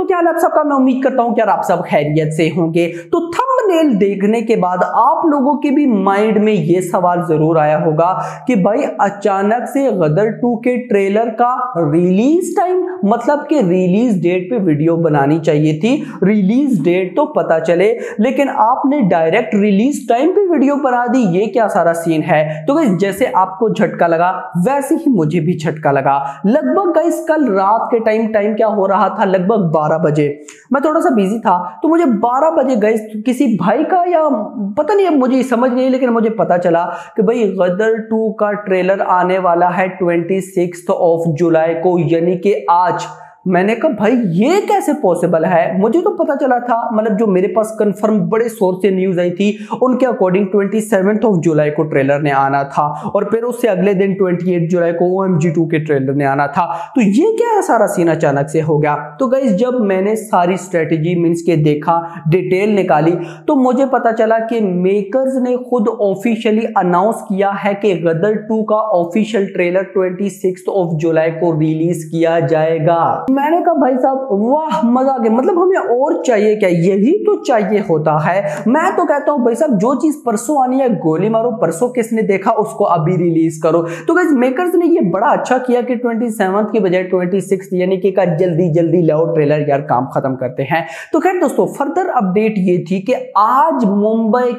क्या हाल है आप सबका। मैं उम्मीद करता हूं कि यार आप सब खैरियत से होंगे। तो थंबनेल देखने के बाद आप लोगों के भी माइंड में ये सवाल जरूर आया होगा कि भाई अचानक से गदर 2 के ट्रेलर का रिलीज टाइम, मतलब कि रिलीज डेट पे वीडियो बनानी चाहिए थी। रिलीज डेट तो पता चले, लेकिन आपने डायरेक्ट रिलीज टाइम पे वीडियो बना दी। ये क्या सारा सीन है। तो गाइस जैसे आपको झटका लगा वैसे ही मुझे भी झटका लगा। लगभग गाइस कल रात के टाइम क्या हो रहा था, लगभग 12 बजे। मैं थोड़ा सा बिजी था तो मुझे 12 बजे गाइस किसी भाई का या पता नहीं, अब मुझे समझ नहीं, लेकिन मुझे पता चला कि भाई गदर 2 का ट्रेलर आने वाला है 26 जुलाई को, यानी कि आज। मैंने कहा भाई ये कैसे पॉसिबल है। मुझे तो पता चला था, मतलब जो मेरे पास कंफर्म बड़े सोर्स से न्यूज आई थी उनके अकॉर्डिंग 27 जुलाई को ट्रेलर ने आना था, और फिर उससे अगले दिन 28 जुलाई को OMG 2 के ट्रेलर ने आना था। तो ये क्या सारा सीन अचानक से हो गया। तो गाइस जब मैंने सारी स्ट्रेटेजी मींस के देखा, डिटेल निकाली, तो मुझे पता चला कि मेकर्स ने खुद ऑफिशियली अनाउंस किया है कि गदर 2 का ऑफिशियल ट्रेलर 26 जुलाई को रिलीज किया जाएगा। मैंने कहा भाई साहब वाह, मजा आ गया। मतलब हमें और चाहिए क्या, यही तो चाहिए होता है। मैं तो कहता हूं भाई साहब जो चीज परसों आनी है गोली मारो, परसों किसने देखा उसको अभी रिलीज करो। तो गाइस मेकर्स ने ये बड़ा अच्छा किया कि 27 की बजाय 26 यानी कि का जल्दी जल्दी लाओ ट्रेलर, यार काम खत्म करते हैं। तो खैर दोस्तों फर्दर अपडेट ये थी कि आज मुंबई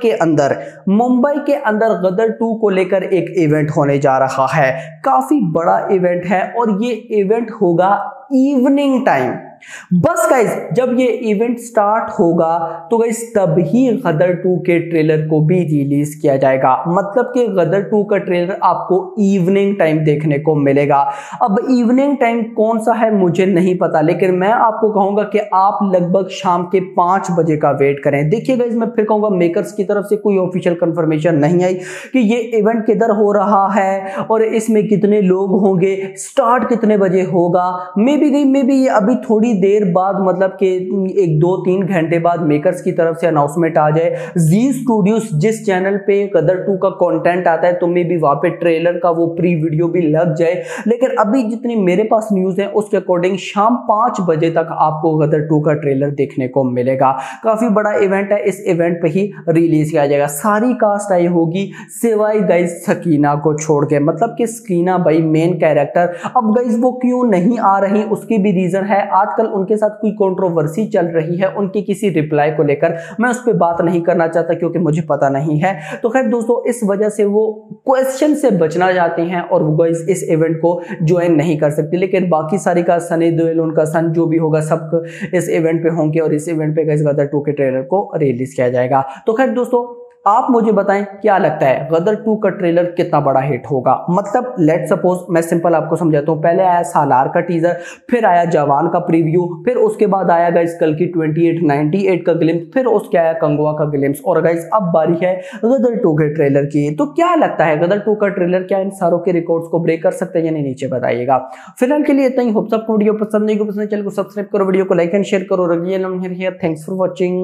के अंदर गदर 2 को लेकर एक इवेंट होने जा रहा है। काफी बड़ा इवेंट है और ये इवेंट होगा इवनिंग टाइम। बस गाइस जब ये इवेंट स्टार्ट होगा तो गाइस तभी गदर 2 के ट्रेलर को भी रिलीज किया जाएगा। मतलब कि गदर 2 का ट्रेलर आपको इवनिंग टाइम देखने को मिलेगा। अब इवनिंग टाइम कौन सा है मुझे नहीं पता, लेकिन मैं आपको कहूंगा कि आप लगभग शाम के 5 बजे का वेट करें। देखिए गाइस मैं फिर कहूंगा मेकर्स की तरफ से कोई ऑफिशियल कंफर्मेशन नहीं आई कि ये इवेंट किधर हो रहा है और इसमें कितने लोग होंगे, स्टार्ट कितने बजे होगा। मे बी अभी थोड़ी देर बाद, मतलब कि 1-2-3 घंटे बाद मेकर्स की तरफ से अनाउंसमेंट आ जाए। जी स्टूडियोज जिस चैनल पे गदर 2 का कंटेंट आता है तो मे बी वहां पे ट्रेलर का वो प्री वीडियो भी लग जाए। लेकिन अभी जितनी मेरे पास न्यूज है उसके अकॉर्डिंग शाम 5 बजे तक आपको गदर 2 का ट्रेलर देखने को मिलेगा। काफी बड़ा इवेंट है, इस इवेंट पे ही रिलीज किया जाएगा। सारी कास्ट आई होगी सिवाय गाइस सकीना को छोड़ के, मतलब कि सकीना भाई मेन कैरेक्टर। अब गाइस वो क्यों नहीं आ रही उसकी भी रीजन है। आजकल उनके साथ कोई कंट्रोवर्सी चल रही है उनकी किसी रिप्लाई को लेकर, मैं उस पर बात नहीं करना चाहता क्योंकि मुझे पता नहीं है। तो खैर दोस्तों इस वजह से वो क्वेश्चन से बचना चाहते हैं और वो इस इवेंट को ज्वाइन नहीं कर सकते। लेकिन बाकी सारी का सनी देओल, उनका सन जो भी होगा सब इस इवेंट पे होंगे और इस इवेंट पे गदर 2 के ट्रेलर को रिलीज किया जाएगा। तो खैर दोस्तों आप मुझे बताएं क्या लगता है गदर 2 का ट्रेलर कितना बड़ा हिट होगा। मतलब लेट सपोज मैं सिंपल आपको समझाता हूं, पहले आया सालार का टीजर, फिर आया जवान का प्रीव्यू, फिर उसके बाद आया गाइस कल की 98 का ग्लिम्स, फिर उसके आया कंगवा का ग्लिम्स, और गाइस अब बारी है गदर 2 के ट्रेलर की। तो क्या लगता है गदर 2 का ट्रेलर क्या इन सारों के रिकॉर्ड्स को ब्रेक कर सकते हैं या नहीं, नीचे बताइएगा। फिलहाल के लिए इतना ही। होप सबको वीडियो पसंद नहीं, चैनल को सब्सक्राइब करो, वीडियो को लाइक एंड शेयर करो। Thanks for watching.